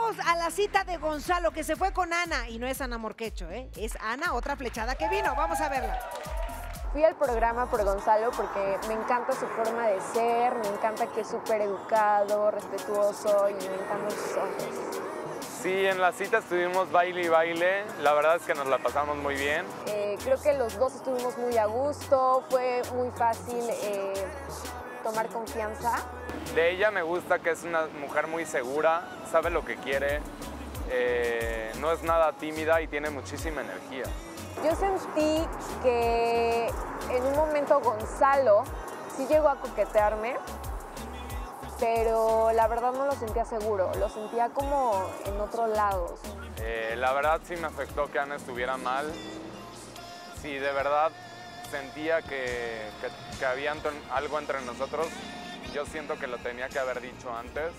Vamos a la cita de Gonzalo, que se fue con Ana. Y no es Ana Morquecho, ¿eh? Es Ana, otra flechada que vino. Vamos a verla. Fui al programa por Gonzalo porque me encanta su forma de ser, me encanta que es súper educado, respetuoso y me encantan sus ojos. Sí, en la cita estuvimos baile y baile. La verdad es que nos la pasamos muy bien. Creo que los dos estuvimos muy a gusto, fue muy fácil tomar confianza. De ella me gusta que es una mujer muy segura, sabe lo que quiere, no es nada tímida y tiene muchísima energía. Yo sentí que en un momento Gonzalo sí llegó a coquetearme, pero la verdad no lo sentía seguro, lo sentía como en otros lados. La verdad sí me afectó que Ana estuviera mal. Sí, de verdad sentía que había algo entre nosotros. Yo siento que lo tenía que haber dicho antes.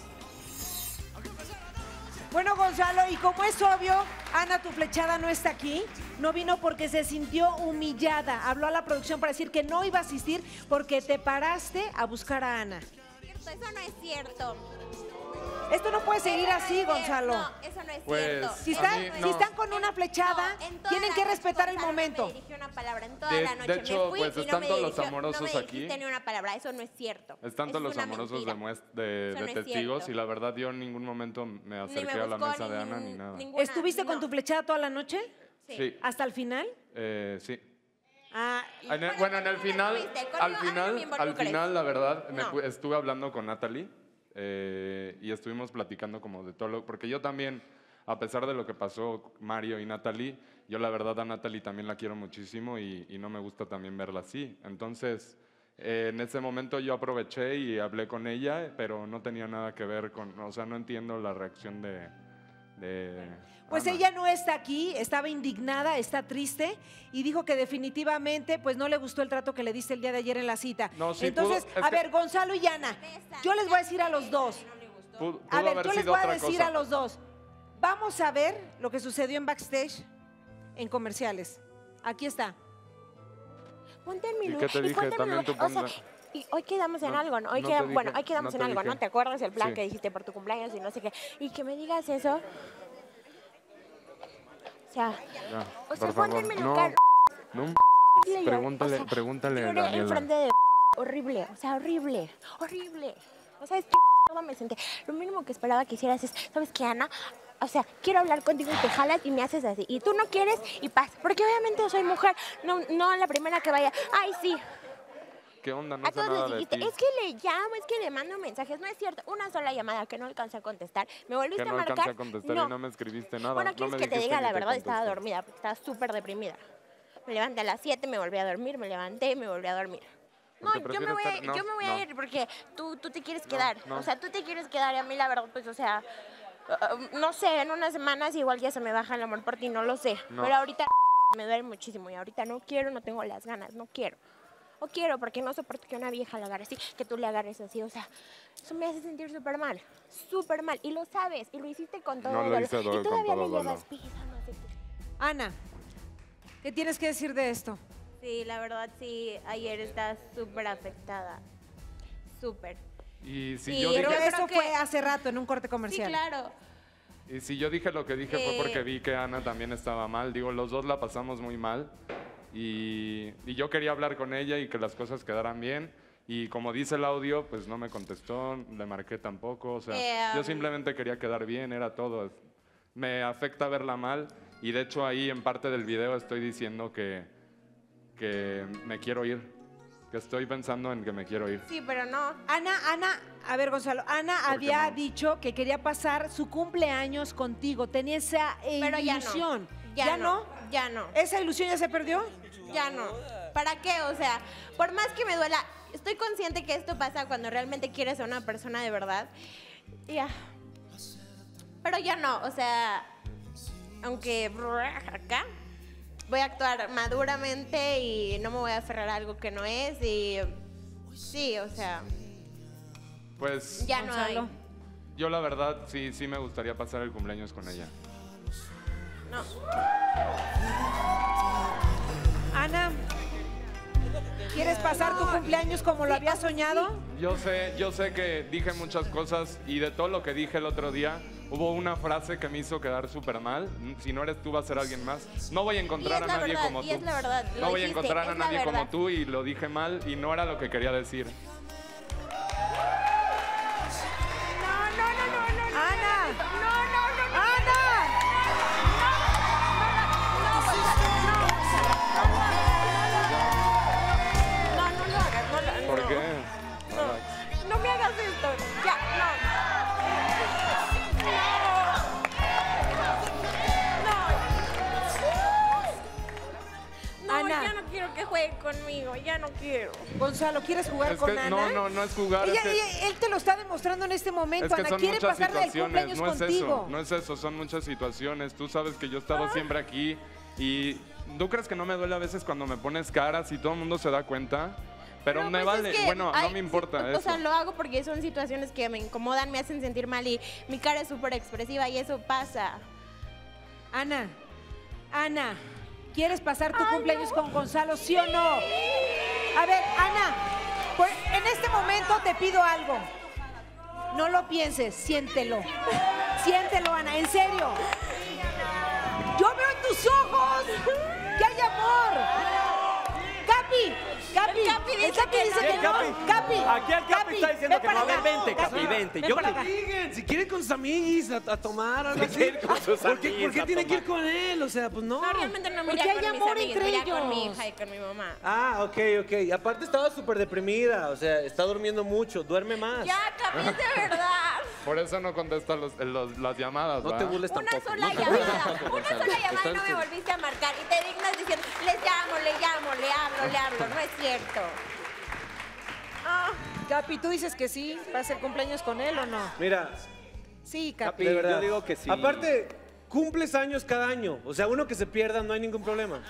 Bueno, Gonzalo, y como es obvio, Ana, tu flechada no está aquí. No vino porque se sintió humillada. Habló a la producción para decir que no iba a asistir porque te paraste a buscar a Ana. Eso no es cierto. Esto no puede seguir así, Gonzalo. No, eso no es Pues, cierto. Si están con una flechada, tienen que respetar el momento. Me dirigió una palabra en toda la noche. De hecho, me fui pues y están no todos me los dirigió, amorosos no me aquí. dijiste ni una palabra. Eso no es cierto. Están todos los amorosos de Eso no es testigos cierto. y la verdad yo en ningún momento me Ni acerqué me a la buscó, mesa de Ana ni nada. ¿Estuviste con tu flechada toda la noche? Sí. ¿Hasta el final? Sí. Ah, Bueno, en el final, al involucres. final, la verdad, No. estuve hablando con Natalie y estuvimos platicando como de todo lo... Porque yo también, a pesar de lo que pasó Mario y Natalie, yo la verdad a Natalie también la quiero muchísimo y no me gusta también verla así. Entonces, en ese momento yo aproveché y hablé con ella, pero no tenía nada que ver con... O sea, no entiendo la reacción de pues Ana. ella no está aquí, estaba indignada, está triste y dijo que definitivamente pues no le gustó el trato que le diste el día de ayer en la cita. No, sí, Entonces, pudo- es a que- ver, Gonzalo y Ana, yo les voy a decir a los dos. Pudo A ver, haber yo les sido voy a otra decir cosa. a los dos. Vamos a ver lo que sucedió en backstage en comerciales. Aquí está. Ponte en mi ¿Y lugar. qué te dije? ponte en mi También lugar. tú O sea, ponte- y hoy quedamos en No, algo, ¿no? Hoy no quedamos, te bueno, dije, hoy quedamos no en te algo, ¿no? dije. ¿Te acuerdas el plan Sí. que dijiste por tu cumpleaños y no sé qué? Y que me digas eso. O sea, Ya, o sea, por ponte en favor. mi No, lugar. no, Horrible, pregúntale, o sea, pregúntale a lloré Daniela. enfrente de horrible, o sea, horrible, horrible. O sea, es que me senté. Lo mínimo que esperaba que hicieras es, ¿sabes qué, Ana? O sea, quiero hablar contigo y te jalas y me haces así. Y tú no quieres y pasa. Porque obviamente soy mujer, no la primera que vaya. Ay, sí. ¿Qué onda? No A sé todos nada les de dijiste, ti. es que le llamo, es que le mando mensajes. No es cierto, una sola llamada que no alcancé a contestar. Me volviste Que no a marcar. alcancé a contestar y no me escribiste nada. Bueno, no quieres me que te dijiste diga ni la te verdad, estaba contesté. dormida, porque estaba súper deprimida. Me levanté a las 7, me volví a dormir, me levanté, me volví a dormir. No, Porque yo me voy, prefieres estar- yo me voy no. a ir porque tú te quieres quedar. no. O sea, tú te quieres quedar y a mí la verdad, pues, o sea, no sé, en unas semanas igual ya se me baja el amor por ti, no lo sé. No. Pero ahorita me duele muchísimo y ahorita no quiero, no tengo las ganas, no quiero. No quiero porque no soporto que una vieja la agarre así, que tú le agarres así, o sea, eso me hace sentir súper mal, y lo sabes, y lo hiciste con todo No lo dolor, hice y con todavía todo me dolor. llevas pisando así. Ana, ¿qué tienes que decir de esto? Sí, la verdad sí, ayer estás súper afectada, súper. Y si Sí, yo Pero dije, eso que- fue hace rato en un corte Sí, comercial. claro. y si yo dije lo que dije fue porque vi que Ana también estaba mal. Digo, los dos la pasamos muy mal. Y yo quería hablar con ella y que las cosas quedaran bien. Y como dice el audio, pues no me contestó, le marqué tampoco. O sea, yo simplemente quería quedar bien, era todo. Me afecta verla mal. Y de hecho ahí en parte del video estoy diciendo que me quiero ir. Que estoy pensando en que me quiero ir. Sí, pero no. Ana, a ver, Gonzalo, Ana ¿Por qué había no? dicho que quería pasar su cumpleaños contigo. Tenía esa Pero ya no. ilusión. Ya no. Ya no. ¿Esa ilusión ya se perdió? Ya no. ¿Para qué? O sea, por más que me duela, estoy consciente que esto pasa cuando realmente quieres a una persona de verdad. Ya. Pero ya no, o sea, aunque acá voy a actuar maduramente y no me voy a aferrar a algo que no es y sí, o sea, Pues ya no hay. Gonzalo. yo la verdad sí me gustaría pasar el cumpleaños con ella. No. Ana, ¿quieres pasar tu cumpleaños como lo habías soñado? Yo sé que dije muchas cosas y de todo lo que dije el otro día, hubo una frase que me hizo quedar súper mal. Si no eres tú, va a ser alguien más. No voy a encontrar a nadie como tú. Y es la verdad. No voy a encontrar a nadie como tú y lo dije mal y no era lo que quería decir. ¡Ana! ¿Por qué? No me hagas esto. Ya, no. Ana. Ya no quiero que juegue conmigo, ya no quiero. Gonzalo, ¿quieres jugar Es con que Ana? no es jugar. Él te lo está demostrando en este momento. Es que Ana son quiere muchas pasarle el situaciones, cumpleaños no es contigo. eso, no es eso, son muchas situaciones. Tú sabes que yo he estado siempre aquí y ¿tú crees que no me duele a veces cuando me pones caras y todo el mundo se da cuenta? Pero me pues vale, es que bueno, hay- no me importa O eso. sea, lo hago porque son situaciones que me incomodan, me hacen sentir mal y mi cara es súper expresiva y eso pasa. Ana, ¿quieres pasar tu cumpleaños con Gonzalo, sí o no? A ver, Ana, pues en este momento te pido algo. No lo pienses, siéntelo. Siéntelo, Ana, en serio. Yo veo en tus ojos que hay amor. Capi, el Capi dice que no. Capi, Aquí el Capi está diciendo ven que no. para A ver, acá. vente, Capi, vente. Ven Yo para le acá. Digan, si quieren con sus amiguis a tomar algo así. quieren con sus ¿Por qué amiguis a tienen que ir tomar? con él? O sea, pues no. No, realmente no me Porque iría hay con mis amor amigas, entre me iría con mi ellos. hija y con mi mamá. Ah, ok. Y aparte estaba súper deprimida. O sea, está durmiendo mucho. Duerme más. Ya, Capi, es de verdad. Por eso no contesta las llamadas, No ¿va? te burles Una tampoco. sola no te llamada, burles tampoco, una sola Gonzalo. llamada y Estás- no me volviste a marcar y te dignas diciendo, le hablo, no es cierto. Capi, ¿tú dices que sí? ¿Va a hacer cumpleaños con él o no? Mira, Sí, Capi. Capi, De verdad. yo digo que sí. Aparte, cumples años cada año. O sea, uno que se pierda no hay ningún problema.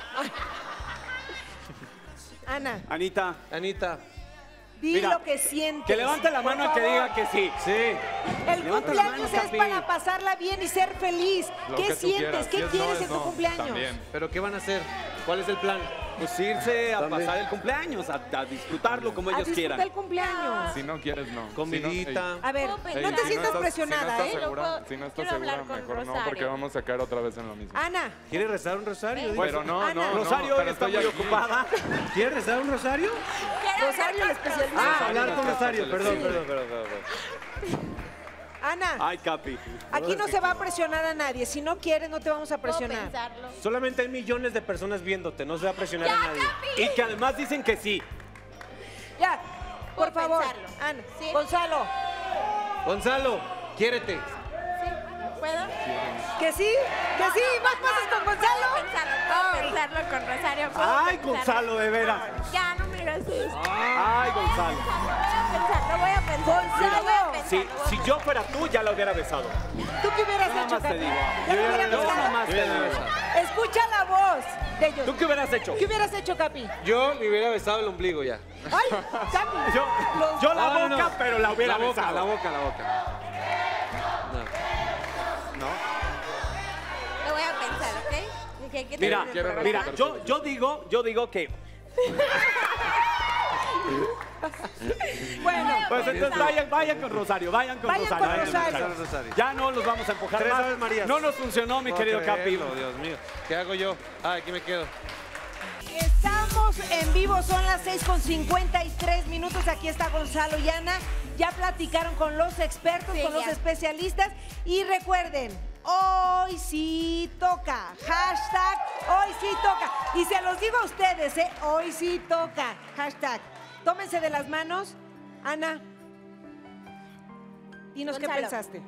Ana, Anita, di Mira, lo que sientes. que levante la por mano y que favor. diga que sí. Sí. El Levanta la cumpleaños mano, es Capi. para pasarla bien y ser feliz. Lo ¿Qué que tú sientes? quieras. ¿Qué Si es quieres no, en es tu no. cumpleaños? También. ¿Pero qué van a hacer? ¿Cuál es el plan? Pues irse a También. pasar el cumpleaños, a disfrutarlo como A ellos disfrutar quieran. el cumpleaños. Si no quieres, no. Comidita. A ver, Puedo Ey, no te si sientas estás- presionada, si no ¿eh? estás segura, Lo puedo- si no estás quiero segura, hablar con mejor no, Rosario. porque vamos a caer otra vez en lo mismo. Ana, ¿Quieres rezar un rosario? Pero no, Ana. no, no. Rosario pero está estoy muy aquí. ocupada. ¿Quieres rezar un rosario? Rosario el especialista. Ah, hablar con Rosario. Sí. Perdón. Ana, Ay, Capi. aquí no se va a presionar a nadie. Si no quieres, no te vamos a Puedo presionar. pensarlo. Solamente hay millones de personas viéndote. No se va a presionar a nadie. Y que además dicen que sí. Ya, por Puedo favor. pensarlo. Ana, Sí. Gonzalo, Gonzalo, quiérete. ¿Puedo? que sí, más pasas con Gonzalo. Puedo pensarlo con Rosario. puedo Ay, pensarlo. Gonzalo, de veras. Ya, no me hagas eso. Ay, Gonzalo. Lo voy a pensar. Gonzalo. Si yo fuera tú, ya la hubiera besado. ¿Tú qué hubieras Nada hecho, más te Capi? digo. ¿Qué le hubieras Yo besado? nada más te digo. Escucha la voz de ellos. ¿Tú qué hubieras hecho? ¿Qué hubieras hecho, Capi? Yo me hubiera besado el ombligo ya. ¡Ay, Capi! Yo la No, boca, no. pero la hubiera La boca, besado. la boca. Lo voy a pensar, ¿ok? Ok, ¿qué Mira, tal el quiero programa? mira, yo digo que. Bueno, Pues entonces vayan con Rosario, vayan con Vayan Rosario. con vayan con Rosario. Rosario. Ya no los vamos a empujar Tres más. Aves Marías. No nos funcionó, mi querido Capi. Dios mío. ¿Qué hago yo? Ah, aquí me quedo. estamos en vivo, son las 6:53. Aquí está Gonzalo y Ana. Ya platicaron con los expertos, Sí, con los ya. especialistas. Y recuerden, hoy sí toca. Hashtag hoy sí toca. Y se los digo a ustedes, hoy sí toca. Hashtag. Tómense de las manos. Ana, dinos qué Gonzalo. pensaste.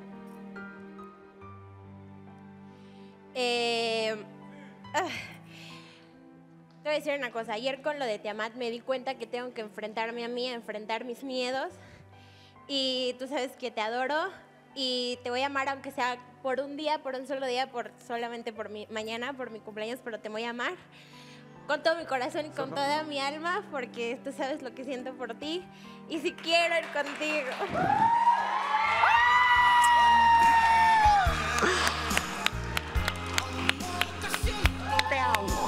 Te voy a decir una cosa. Ayer con lo de Tiamat me di cuenta que tengo que enfrentarme a mí, a enfrentar mis miedos. Y tú sabes que te adoro y te voy a amar aunque sea por un día, por un solo día, solamente por mi mañana, por mi cumpleaños, pero te voy a amar con todo mi corazón y con toda mi alma porque tú sabes lo que siento por ti y si quiero ir contigo. Te amo.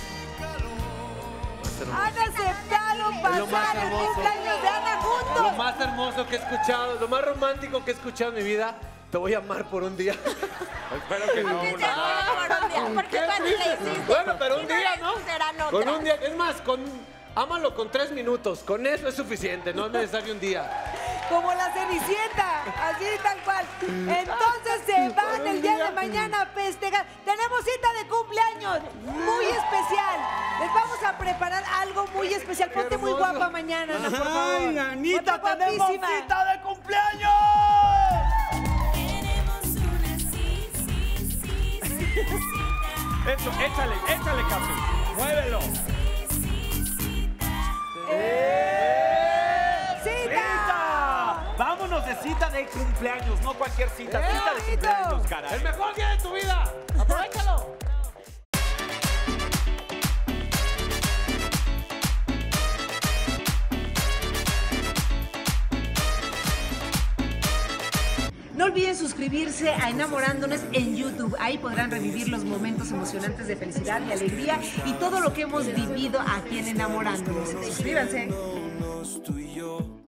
Han aceptado pasar el cumpleaños de Ana juntos. hermoso que he escuchado, lo más romántico que he escuchado en mi vida. Te voy a amar por un día. Espero que no. ¿Por qué te acuerdas por un día? Porque Qué cuando le triste. hiciste. Bueno, pero un y día, le ¿no? serán Con otras. un día, es más, ámalo con 3 minutos. Con eso es suficiente, no es necesario un día. Como la Cenicienta, así tal cual. Entonces se van el día de mañana a festejar. Tenemos cita de cumpleaños muy especial. Les vamos a preparar algo muy especial. Ponte muy hermoso. guapa mañana, Ana, por favor. ¡Ay, Anita, Ponte tenemos guapísima. cita de cumpleaños! Eso, échale, Capi. Muévelo. ¡Cita! Vámonos de cita de cumpleaños, no cualquier cita. Cita de bonito! cumpleaños, caray. ¡El mejor día de tu vida! ¡Aprovechalo! No olviden suscribirse a Enamorándonos en YouTube. Ahí podrán revivir los momentos emocionantes de felicidad y alegría y todo lo que hemos vivido aquí en Enamorándonos. Suscríbanse.